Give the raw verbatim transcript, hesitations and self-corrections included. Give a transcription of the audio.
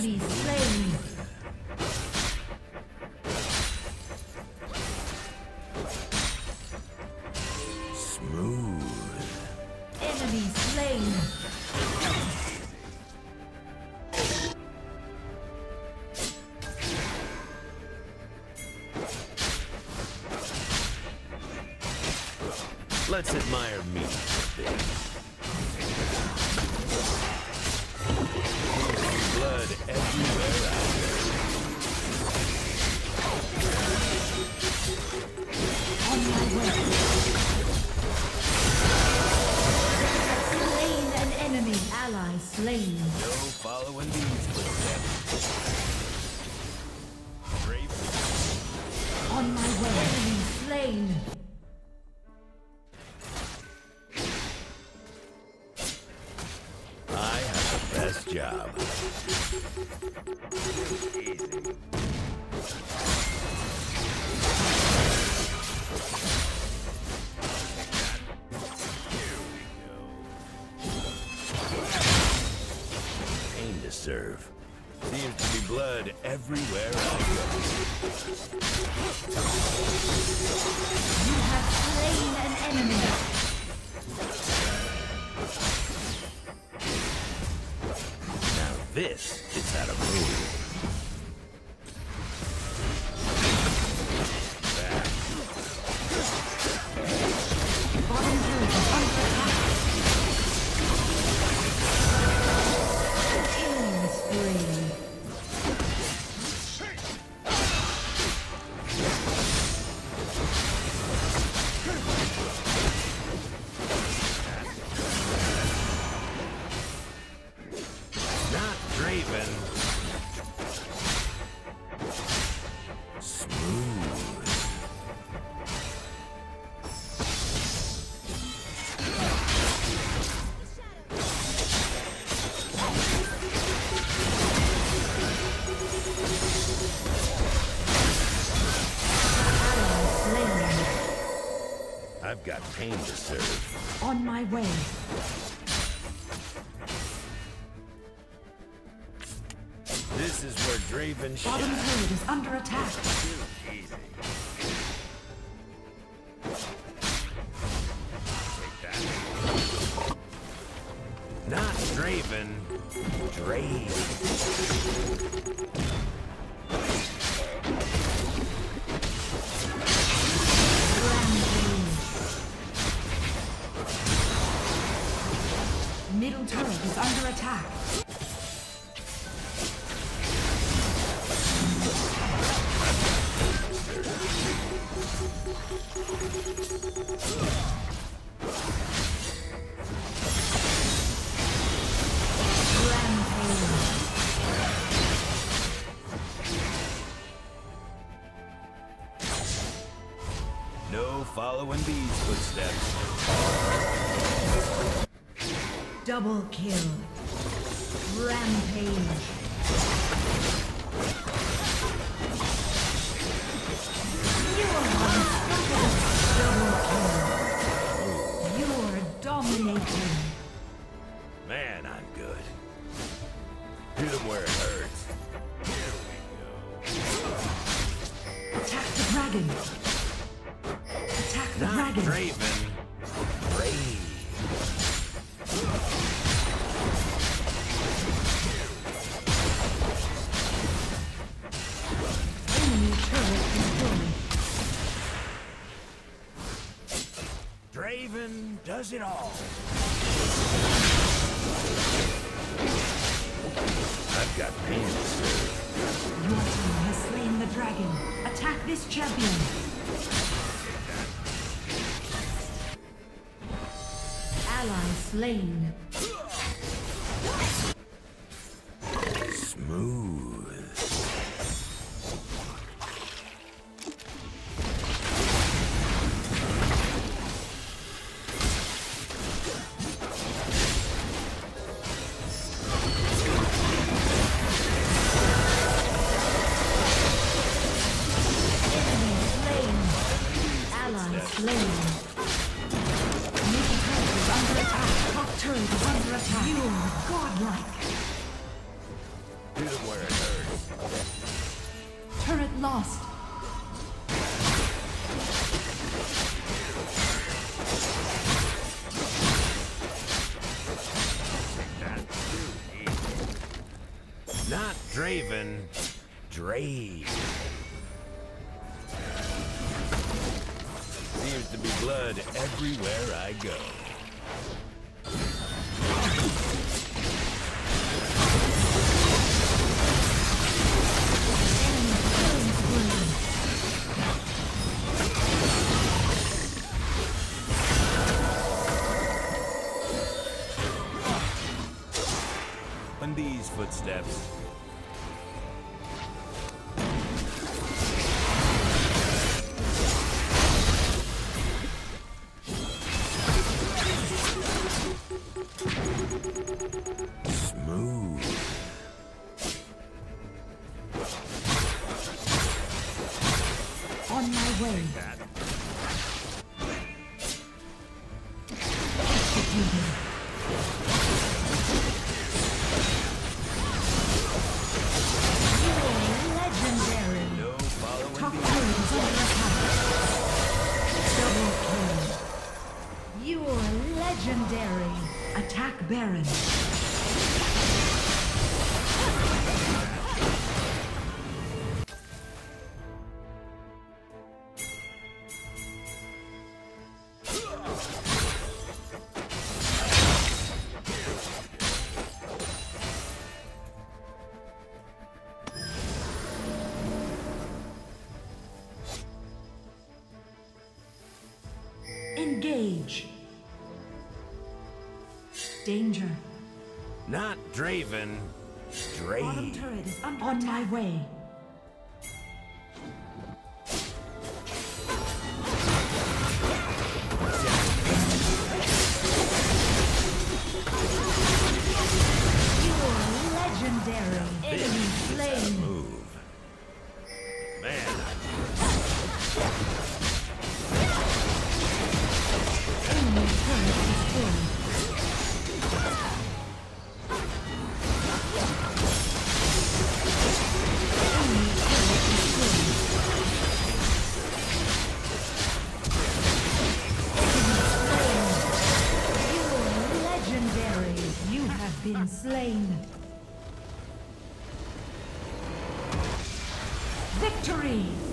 Enemy slain. Smooth. Enemy slain. Let's admire me a bit. Blood everywhere out there. On my way. Slain an enemy. Ally slain. No following these footsteps. Brave. On my way. Enemy slain. I have the best job. Pain to serve. Seems to be blood everywhere I go. You have slain an enemy. Now this is how to move. Back. Bottom turret is under attack. Killing spree. Not Draven. Smooth. I've got pain to serve. On my way. This is where Draven Bottom shines. turret is under attack. Easy. Take that. Not Draven. Draven. Middle turret is under attack. No following these footsteps. Double kill. Rampage. You are unstoppable. Double kill. You're dominating. Man, I'm good. Hit him where it hurts. Here we go. Attack the dragon. Attack the Not dragon. Draven. Brave. Enemy turret destroyed. Draven does it all. I've got pain to serve. Your team has slain the dragon. Attack this champion. Ally slain. Smooth. Hit him where it hurts. Turret lost. Not Draven, Drave. Seems to be blood everywhere I go. On these footsteps. Smooth. On my way. Executed. Legendary. No following Top me. turret is under attack. Double kill. You're legendary. Attack Baron. Engage. Danger. Not Draven, Bottom Drave. turret is under On attack. my way. You're legendary. Enemy slain. Move. Man, Enemy turret destroyed. Enemy turret destroyed. Enemy slain. You're legendary. You have been slain. Victory!